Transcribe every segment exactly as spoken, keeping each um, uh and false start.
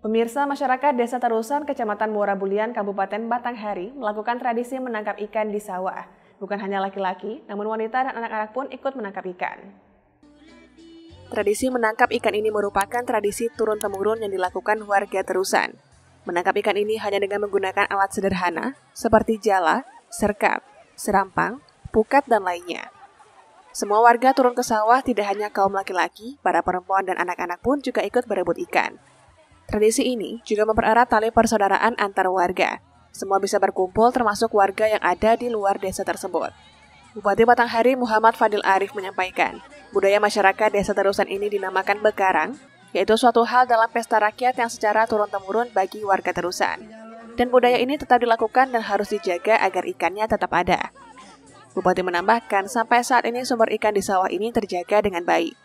Pemirsa, masyarakat Desa Terusan, Kecamatan Muara Bulian, Kabupaten Batanghari melakukan tradisi menangkap ikan di sawah. Bukan hanya laki-laki, namun wanita dan anak-anak pun ikut menangkap ikan. Tradisi menangkap ikan ini merupakan tradisi turun-temurun yang dilakukan warga Terusan. Menangkap ikan ini hanya dengan menggunakan alat sederhana seperti jala, serkap, serampang, pukat, dan lainnya. Semua warga turun ke sawah, tidak hanya kaum laki-laki, para perempuan dan anak-anak pun juga ikut berebut ikan. Tradisi ini juga mempererat tali persaudaraan antar warga. Semua bisa berkumpul termasuk warga yang ada di luar desa tersebut. Bupati Batanghari Muhammad Fadil Arif menyampaikan, budaya masyarakat Desa Terusan ini dinamakan bekarang, yaitu suatu hal dalam pesta rakyat yang secara turun-temurun bagi warga Terusan. Dan budaya ini tetap dilakukan dan harus dijaga agar ikannya tetap ada. Bupati menambahkan, sampai saat ini sumber ikan di sawah ini terjaga dengan baik.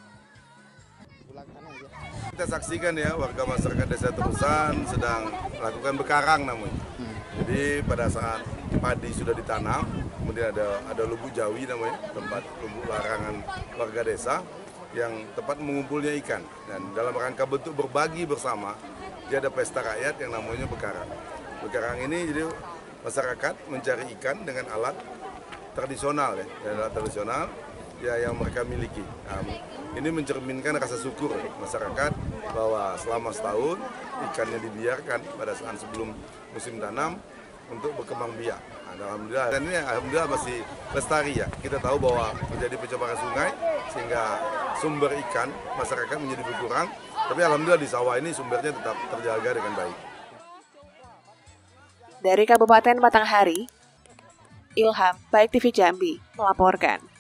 Kita saksikan ya, warga masyarakat Desa Terusan sedang melakukan bekarang namanya. Jadi pada saat padi sudah ditanam, kemudian ada ada lubuk jawi namanya, tempat lubuk larangan warga desa yang tempat mengumpulnya ikan. Dan dalam rangka bentuk berbagi bersama, dia ada pesta rakyat yang namanya bekarang. Bekarang ini jadi masyarakat mencari ikan dengan alat tradisional ya, alat tradisional ya yang mereka miliki. Nah, ini mencerminkan rasa syukur masyarakat bahwa selama setahun ikannya dibiarkan pada saat sebelum musim tanam untuk berkembang biak. Nah, alhamdulillah, dan ini alhamdulillah masih lestari ya. Kita tahu bahwa terjadi pencemaran sungai sehingga sumber ikan masyarakat menjadi berkurang. Tapi alhamdulillah di sawah ini sumbernya tetap terjaga dengan baik. Dari Kabupaten Batanghari, Ilham, Baik T V Jambi, melaporkan.